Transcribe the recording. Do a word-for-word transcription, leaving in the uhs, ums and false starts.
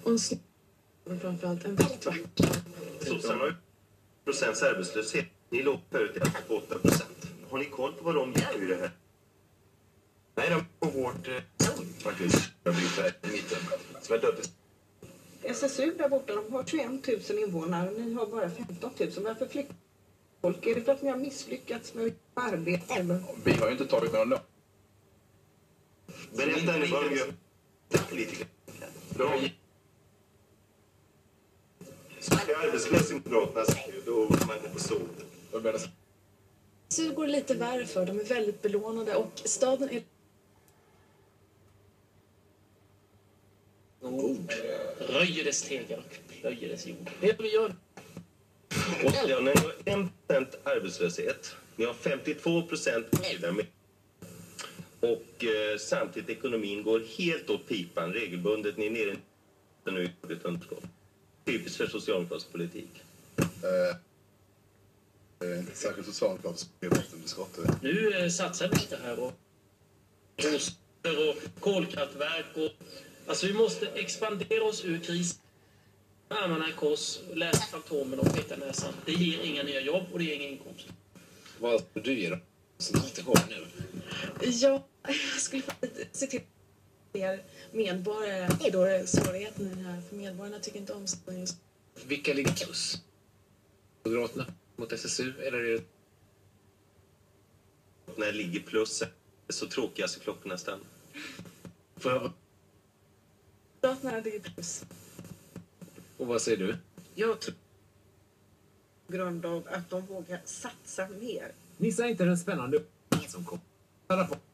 Och en snitt, men framförallt en väldigt vacker. Sossarna har ju procents arbetslöshet. Ni låg förut på åtta procent. Har ni koll på vad de gör i det här? Nej, de på vårt eh, faktiskt. Jag blir här i mitten. Som är döpt. S S U där borta, de har tjugoett tusen invånare och ni har bara femton tusen. Varför flyttar folk? Är det för att ni har misslyckats med arbete? Eller? Vi har ju inte tagit några lön. Berätta nu vad de gör. Politiker. De är arbetslösa i Moderaterna, då får man gå på sol. S S U går lite värre för. De är väldigt belånade och staden är... Ord. Röjer dess tegar och plöjer dess jord. Det är det vi gör. Och ja, ni har en procent arbetslöshet. Ni har femtiotvå procent medlemmar. Och eh, samtidigt ekonomin går helt åt pipan regelbundet. Ni är nere nu i budgetunderskott. Typiskt för socialdemokratisk politik. Eh, eh, inte särskilt socialdemokratisk budgetunderskott. Nu eh, satsar vi lite här och bostäder och kolkraftverk och alltså vi måste expandera oss ur krisen. Armarna i kors, läsa Fantomen och peta näsan. Det ger inga nya jobb och det ger inga inkomster. Vad skulle du ge dem som inte har nu? Ja, jag skulle se till fler medborgare. Det är då svårigheten i det här. För medborgarna tycker inte om så just. Vilka ligger plus? Moderaterna mot S S U? Eller är det... När det ligger plus så tråkiga så klockorna stannar. Får jag... Moderaterna ligger plus. Och vad säger du? Jag tror på grund av att de vågar satsa mer. Missa inte den spännande som kommer.